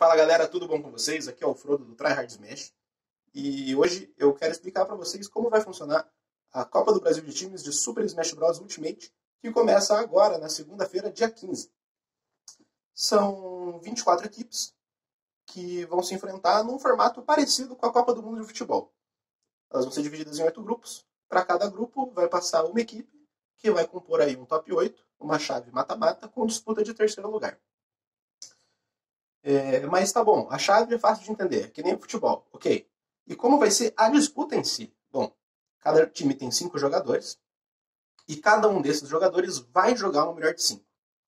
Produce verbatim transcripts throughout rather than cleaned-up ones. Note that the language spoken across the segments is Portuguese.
Fala galera, tudo bom com vocês? Aqui é o Frodo do Tryhard Smash e hoje eu quero explicar para vocês como vai funcionar a Copa do Brasil de Times de Super Smash Bros. Ultimate, que começa agora, na segunda-feira, dia quinze. São vinte e quatro equipes que vão se enfrentar num formato parecido com a Copa do Mundo de Futebol. Elas vão ser divididas em oito grupos. Para cada grupo vai passar uma equipe que vai compor aí um top oito, uma chave mata-mata com disputa de terceiro lugar. É, mas tá bom, a chave é fácil de entender, é que nem o futebol, ok? E como vai ser a disputa em si? Bom, cada time tem cinco jogadores e cada um desses jogadores vai jogar uma melhor de cinco.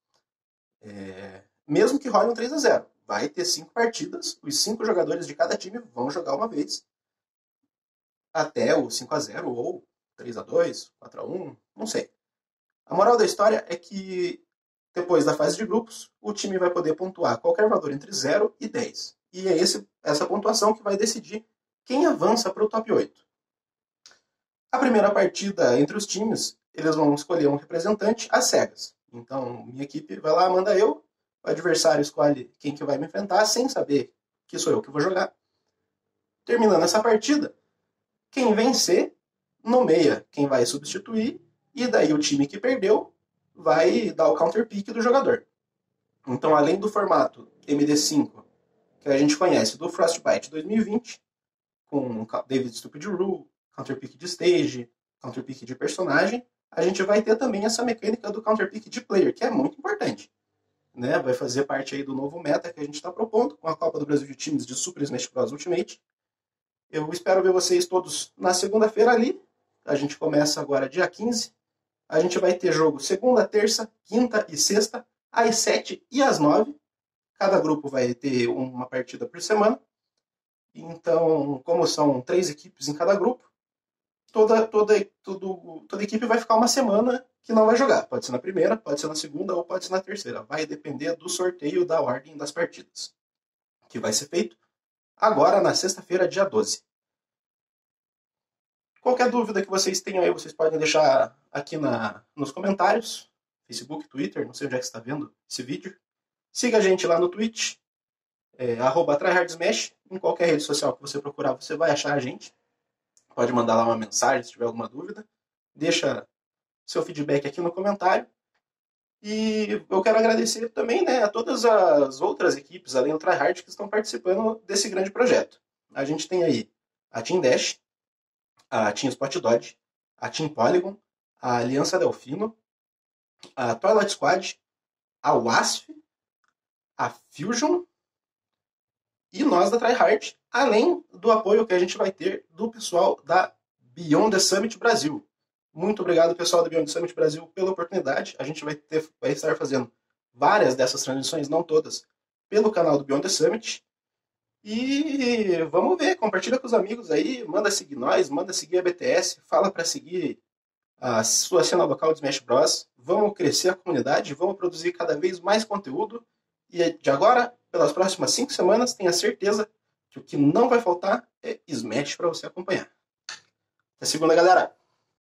É, mesmo que role um três a zero, vai ter cinco partidas, os cinco jogadores de cada time vão jogar uma vez até o cinco a zero ou três a dois, quatro a um, não sei. A moral da história é que depois da fase de grupos, o time vai poder pontuar qualquer valor entre zero e dez. E é esse, essa pontuação que vai decidir quem avança para o top oito. A primeira partida entre os times, eles vão escolher um representante às cegas. Então, minha equipe vai lá, manda eu, o adversário escolhe quem que vai me enfrentar, sem saber que sou eu que vou jogar. Terminando essa partida, quem vencer nomeia quem vai substituir, e daí o time que perdeu vai dar o counter pick do jogador. Então, além do formato M D cinco, que a gente conhece do Frostbite dois mil e vinte, com David Stupid Rule, counter pick de stage, counter pick de personagem, a gente vai ter também essa mecânica do counter pick de player, que é muito importante. Né? Vai fazer parte aí do novo meta que a gente está propondo com a Copa do Brasil de Times de Super Smash Bros. Ultimate. Eu espero ver vocês todos na segunda-feira ali. A gente começa agora dia quinze. A gente vai ter jogo segunda, terça, quinta e sexta, às sete e às nove. Cada grupo vai ter uma partida por semana. Então, como são três equipes em cada grupo, toda, toda, tudo, toda equipe vai ficar uma semana que não vai jogar. Pode ser na primeira, pode ser na segunda ou pode ser na terceira. Vai depender do sorteio da ordem das partidas, que vai ser feito agora na sexta-feira, dia doze. Qualquer dúvida que vocês tenham aí, vocês podem deixar aqui na, nos comentários. Facebook, Twitter, não sei onde é que você está vendo esse vídeo. Siga a gente lá no Twitch, é, arroba tryhardsmash. Em qualquer rede social que você procurar, você vai achar a gente. Pode mandar lá uma mensagem se tiver alguma dúvida. Deixa seu feedback aqui no comentário. E eu quero agradecer também, né, a todas as outras equipes, além do Tryhard, que estão participando desse grande projeto. A gente tem aí a Team Dash, a Team Spot Dodge, a Team Polygon, a Aliança Delfino, a Twilight Squad, a Wasp, a Fusion e nós da Tryhard, além do apoio que a gente vai ter do pessoal da Beyond the Summit Brasil. Muito obrigado, pessoal da Beyond the Summit Brasil, pela oportunidade. A gente vai, ter, vai estar fazendo várias dessas transmissões, não todas, pelo canal do Beyond the Summit. E vamos ver, compartilha com os amigos aí, manda seguir nós, manda seguir a B T S, fala para seguir a sua cena local de Smash Bros. Vamos crescer a comunidade, vamos produzir cada vez mais conteúdo. E de agora, pelas próximas cinco semanas, tenha certeza que o que não vai faltar é Smash para você acompanhar. Até segunda, galera!